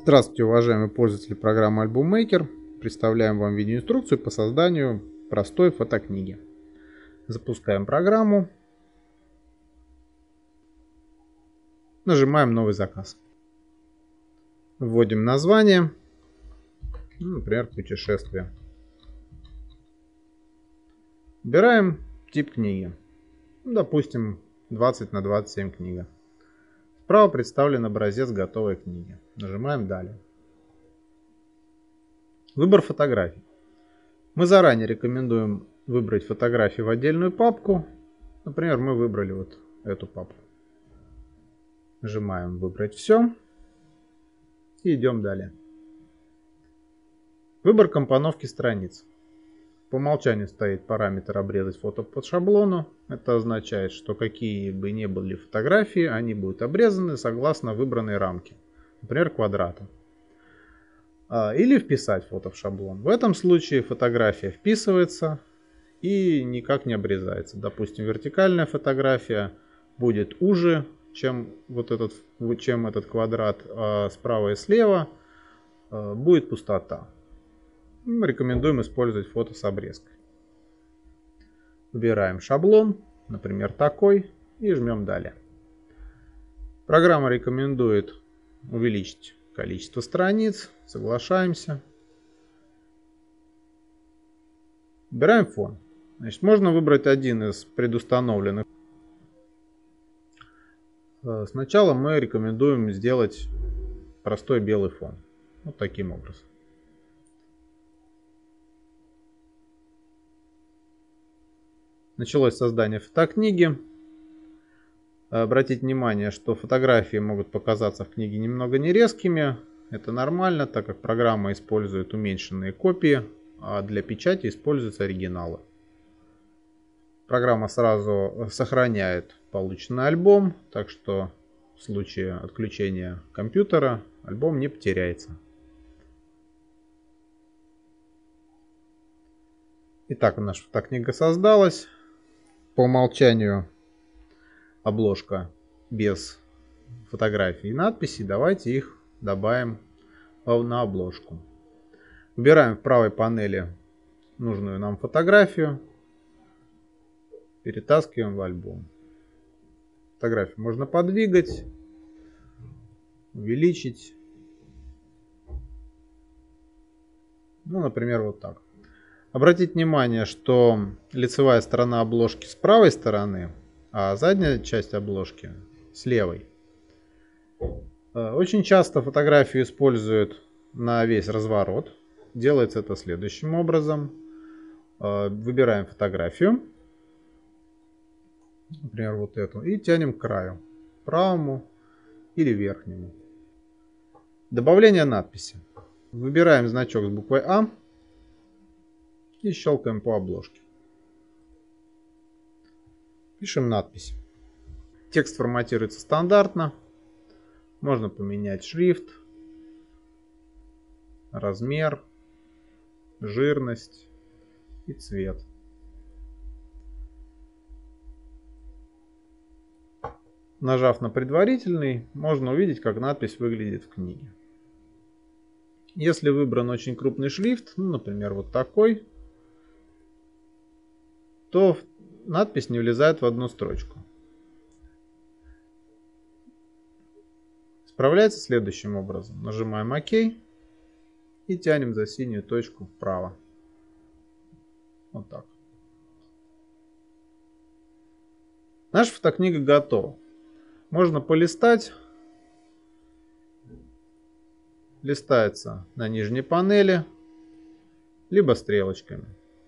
Здравствуйте, уважаемые пользователи программы Album Maker. Представляем вам видеоинструкцию по созданию простой фотокниги. Запускаем программу. Нажимаем «Новый заказ». Вводим название. Например, «Путешествие». Выбираем тип книги. Допустим, 20 на 27 книга. Справа представлен образец готовой книги. Нажимаем «Далее». Выбор фотографий. Мы заранее рекомендуем выбрать фотографии в отдельную папку. Например, мы выбрали вот эту папку. Нажимаем «Выбрать все» и идем далее. Выбор компоновки страниц. По умолчанию стоит параметр «Обрезать фото под шаблону». Это означает, что какие бы ни были фотографии, они будут обрезаны согласно выбранной рамке, например, квадрата. Или вписать фото в шаблон. В этом случае фотография вписывается и никак не обрезается. Допустим, вертикальная фотография будет уже, чем этот квадрат, а справа и слева будет пустота. Мы рекомендуем использовать фото с обрезкой. Выбираем шаблон, например, такой, и жмем «Далее». Программа рекомендует увеличить количество страниц. Соглашаемся. Выбираем фон. Значит, можно выбрать один из предустановленных. Сначала мы рекомендуем сделать простой белый фон. Вот таким образом. Началось создание фотокниги. Обратите внимание, что фотографии могут показаться в книге немного нерезкими. Это нормально, так как программа использует уменьшенные копии, а для печати используются оригиналы. Программа сразу сохраняет полученный альбом, так что в случае отключения компьютера альбом не потеряется. Итак, наша фотокнига создалась. По умолчанию обложка без фотографий и надписей. Давайте их добавим на обложку. Выбираем в правой панели нужную нам фотографию. Перетаскиваем в альбом. Фотографию можно подвигать, увеличить. Например, вот так. Обратите внимание, что лицевая сторона обложки с правой стороны, а задняя часть обложки с левой. Очень часто фотографию используют на весь разворот. Делается это следующим образом. Выбираем фотографию, например, вот эту, и тянем к краю, правому или верхнему. Добавление надписи. Выбираем значок с буквой А и щелкаем по обложке. Пишем надпись. Текст форматируется стандартно. Можно поменять шрифт, размер, жирность и цвет. Нажав на предварительный, можно увидеть, как надпись выглядит в книге. Если выбран очень крупный шрифт, например, вот такой, то надпись не влезает в одну строчку. Справляется следующим образом. Нажимаем ОК и тянем за синюю точку вправо. Вот так. Наша фотокнига готова. Можно полистать. Листается на нижней панели, либо стрелочками.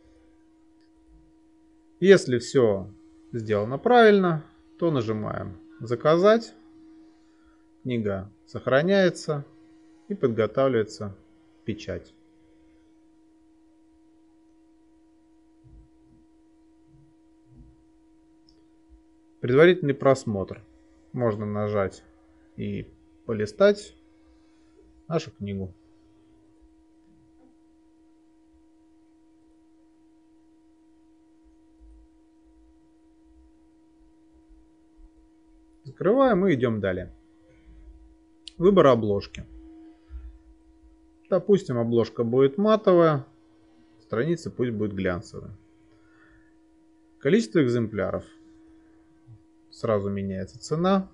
Если все сделано правильно, то нажимаем «Заказать». Книга сохраняется и подготавливается печать. Предварительный просмотр. Можно нажать и полистать нашу книгу. Закрываем и идем далее. Выбор обложки. Допустим, обложка будет матовая, страница пусть будет глянцевая. Количество экземпляров. Сразу меняется цена.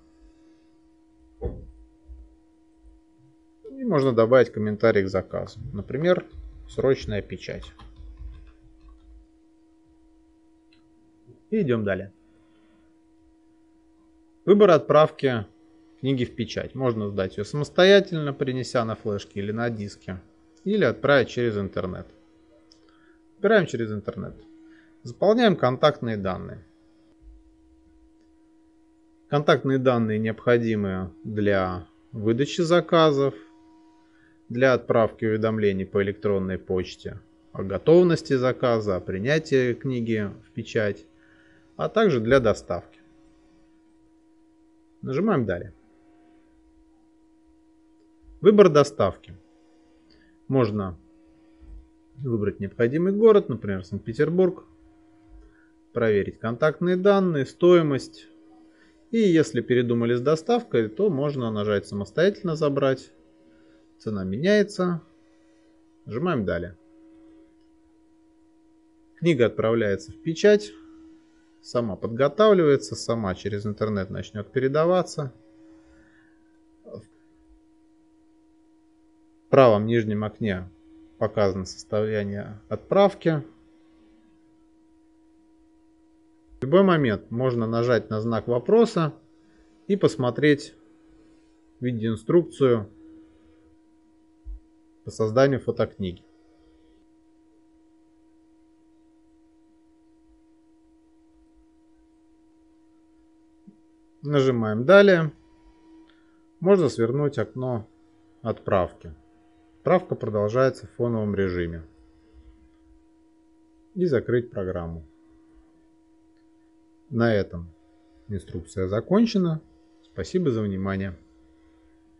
И можно добавить комментарий к заказу. Например, срочная печать. И идем далее. Выбор отправки книги в печать. Можно сдать ее самостоятельно, принеся на флешке или на диске. Или отправить через интернет. Выбираем через интернет. Заполняем контактные данные. Контактные данные необходимы для выдачи заказов, для отправки уведомлений по электронной почте о готовности заказа, о принятии книги в печать, а также для доставки. Нажимаем «Далее». Выбор доставки. Можно выбрать необходимый город, например, Санкт-Петербург, проверить контактные данные, стоимость. И если передумали с доставкой, то можно нажать «Самостоятельно забрать». Цена меняется. Нажимаем «Далее». Книга отправляется в печать. Сама подготавливается, сама через интернет начнет передаваться. В правом нижнем окне показано состояние отправки. В любой момент можно нажать на знак вопроса и посмотреть видеоинструкцию по созданию фотокниги. Нажимаем «Далее». Можно свернуть окно отправки. Отправка продолжается в фоновом режиме. И закрыть программу. На этом инструкция закончена. Спасибо за внимание.